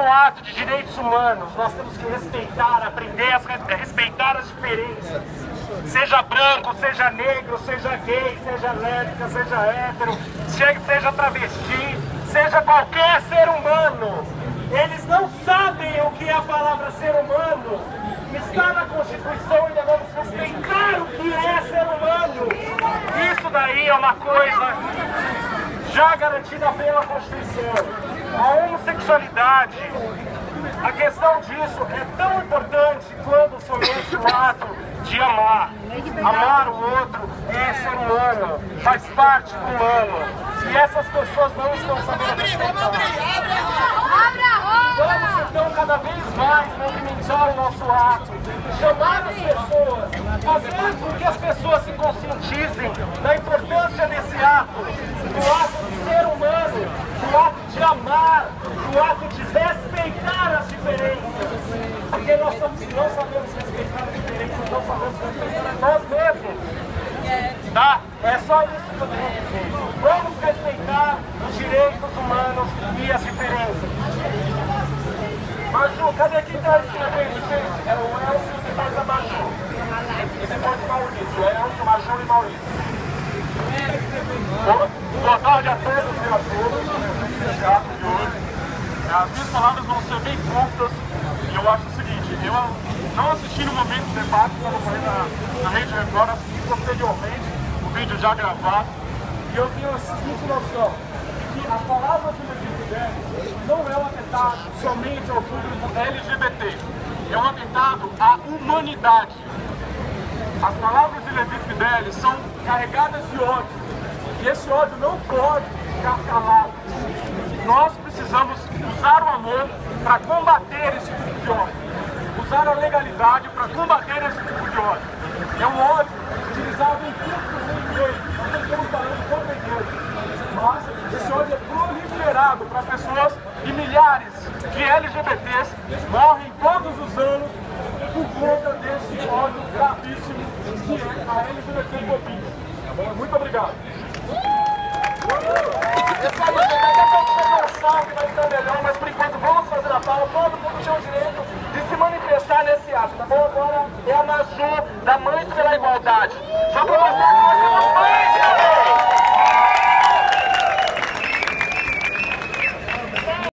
ato de direitos humanos. Nós temos que respeitar, aprender a respeitar as diferenças. Seja branco, seja negro, seja gay, seja lésbica, seja hétero, seja travesti, seja qualquer ser humano. Eles não sabem o que é a palavra ser humano. Está na Constituição e devemos respeitar o que é ser humano. Isso daí é uma coisa já garantida pela Constituição. A homossexualidade, a questão disso é tão importante quando somente o ato de amar. Amar o outro é ser humano, faz parte do humano. E essas pessoas não estão sabendo respeitar. Vamos então cada vez mais movimentar o nosso ato, chamar as pessoas, fazer com que as pessoas se conscientizem da importância desse ato, do ato de ser humano, do ato de amar, do ato de respeitar as diferenças. Porque nós não sabemos respeitar as diferenças, não sabemos respeitar a nós mesmos. Tá? É só isso que eu tenho a dizer. Vamos respeitar os direitos humanos e as diferenças. Maju, cadê quem está escrevendo, gente? É o Elcio e depois a Maju. E depois o Maurício. É Elcio, Maju e Maurício. Boa tarde a todos e a todas. De hoje. As minhas palavras vão ser bem curtas. E eu acho o seguinte, eu não assisti no momento do debate, como eu falei na Rede Record, assisti posteriormente o vídeo já gravado. E eu tenho a seguinte noção, de que a palavra do Levi Fidelis não é um atentado somente ao público LGBT, é um atentado à humanidade. As palavras de Levi Fidelis são carregadas de ódio, e esse ódio não pode ficar calado. Nós precisamos usar o amor para combater esse tipo de ódio, usar a legalidade para combater esse tipo de ódio. É um ódio utilizado em grupos religiosos, nós estamos falando contra a igreja, mas esse ódio é proliferado para pessoas e milhares de LGBTs morrem todos os anos por conta desse ódio gravíssimo que é a LGBTfobia. Muito obrigado. Pessoal, daqui a pouco chega um salve, vai estar melhor, mas por enquanto vamos fazer a fala. Todo mundo tem o direito de se manifestar nesse ato, tá bom? Agora é a Maju, da Mães pela Igualdade. Só para mostrar que nós